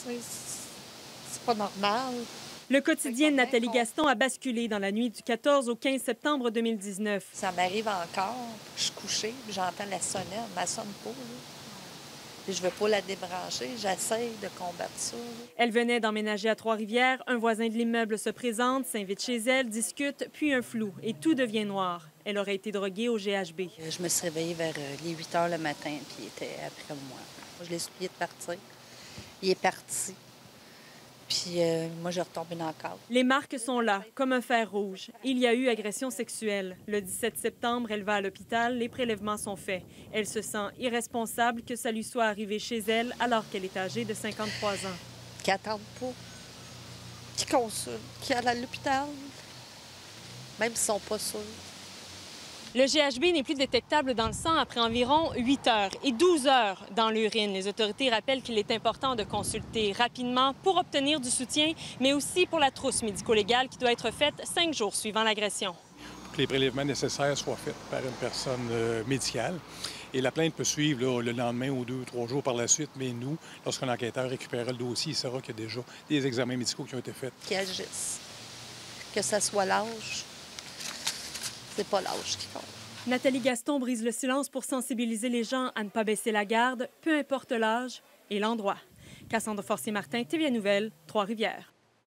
C'est pas normal. Le quotidien de Nathalie Gaston a basculé dans la nuit du 14 au 15 septembre 2019. Ça m'arrive encore. Je suis couchée, puis j'entends la sonnette. Elle ne sonne pas, là. Puis je ne veux pas la débrancher. J'essaie de combattre ça, là. Elle venait d'emménager à Trois-Rivières. Un voisin de l'immeuble se présente, s'invite chez elle, discute, puis un flou, et tout devient noir. Elle aurait été droguée au GHB. Je me suis réveillée vers les 8 heures le matin, puis il était après moi. Je l'ai supplié de partir. Il est parti. Puis moi, je retombée dans le cadre. Les marques sont là, comme un fer rouge. Il y a eu agression sexuelle. Le 17 septembre, elle va à l'hôpital. Les prélèvements sont faits. Elle se sent irresponsable que ça lui soit arrivé chez elle alors qu'elle est âgée de 53 ans. Qui n'attendent pas, qui consultent, qui allent à l'hôpital, même s'ils ne sont pas sûrs. Le GHB n'est plus détectable dans le sang après environ 8 heures et 12 heures dans l'urine. Les autorités rappellent qu'il est important de consulter rapidement pour obtenir du soutien, mais aussi pour la trousse médico-légale qui doit être faite 5 jours suivant l'agression. Pour que les prélèvements nécessaires soient faits par une personne médicale. Et la plainte peut suivre là, le lendemain ou 2 ou 3 jours par la suite, mais nous, lorsqu'un enquêteur récupérera le dossier, il saura qu'il y a déjà des examens médicaux qui ont été faits. Qui agissent. Que ça soit l'âge. C'est pas l'âge qui compte. Nathalie Gaston brise le silence pour sensibiliser les gens à ne pas baisser la garde, peu importe l'âge et l'endroit. Cassandre Forcier-Martin, TVA Nouvelles, Trois-Rivières.